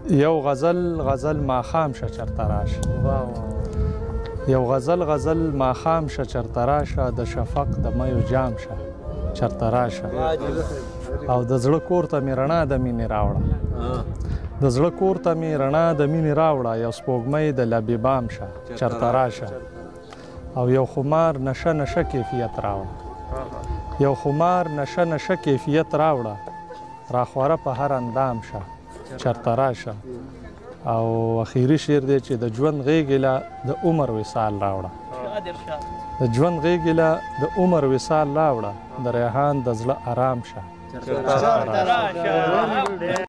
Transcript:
یو غزل ماښام شه چرته راشه یو غزل ماښام شه چرته راشه د شفق د میو جام شه چرته راشه او د زړه کور ته مې رڼا د مینې راوړه د زړه کور ته مې رڼا د مینې راوړه یو سپوږمۍ د لبیبام شه چرته راشه او یو خمار نشه کیفیت راوړه یو خمار نشه کیفیت راوړه راخوره په هر اندام شه چرته راشه او اخیری شعر دی چې د ژوند غېږې له د عمر وصال راوړه د ژوند غېږې له د عمر وصال راوړه د ریحان د زړه آرام شه